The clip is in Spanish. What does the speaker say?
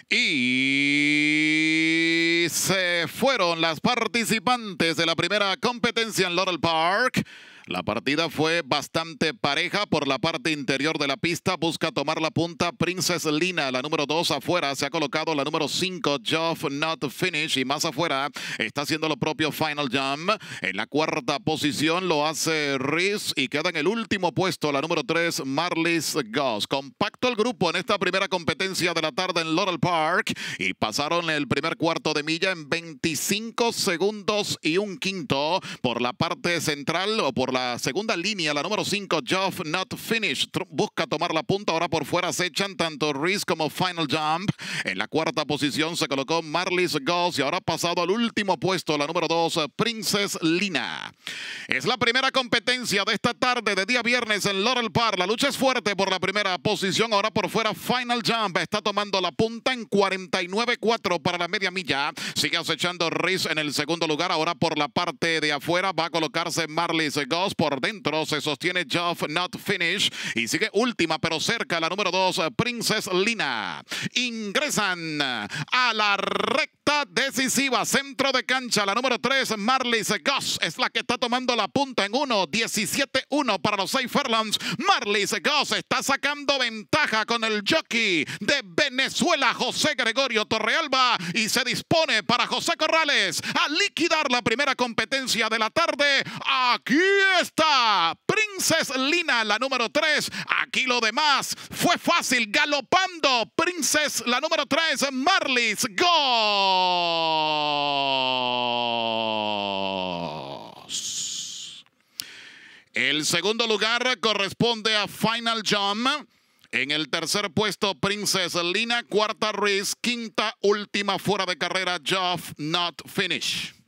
Y se fueron las participantes de la primera competencia en Laurel Park. La partida fue bastante pareja por la parte interior de la pista. Busca tomar la punta Princess Lina, la número 2 afuera. Se ha colocado la número 5, Just Not Finish. Y más afuera está haciendo lo propio Final Jump. En la cuarta posición lo hace Riz y queda en el último puesto la número 3, Marlies Goss. Compacto el grupo en esta primera competencia de la tarde en Laurel Park. Y pasaron el primer cuarto de milla en 25 segundos y un quinto. Por la parte central o por la segunda línea, la número 5, Just Not Finish. Busca tomar la punta. Ahora por fuera se echan tanto Riz como Final Jump. En la cuarta posición se colocó Marlies Goss y ahora ha pasado al último puesto la número 2, Princess Lina. Es la primera competencia de esta tarde de día viernes en Laurel Park. La lucha es fuerte por la primera posición. Ahora por fuera Final Jump está tomando la punta en 49.4 para la media milla. Sigue acechando Riz en el segundo lugar. Ahora por la parte de afuera va a colocarse Marlies Goss. Por dentro se sostiene Just Not Finish y sigue última pero cerca la número 2, Princess Lina. Ingresan a la recta decisiva, centro de cancha, la número 3, Marlies Goss es la que está tomando la punta en 1:17.1 para los 6 furlongs. Marlies Goss está sacando ventaja con el jockey de Venezuela, José Gregorio Torrealba, y se dispone para José Corrales a liquidar la primera competencia de la tarde. Aquí está Princess Lina, la número 3. Aquí lo demás fue fácil, galopando Princess, la número 3, Marlies Goss. El segundo lugar corresponde a Final Jump. En el tercer puesto, Princess Lina. Cuarta, Riz. Quinta, última fuera de carrera, Just Not Finish.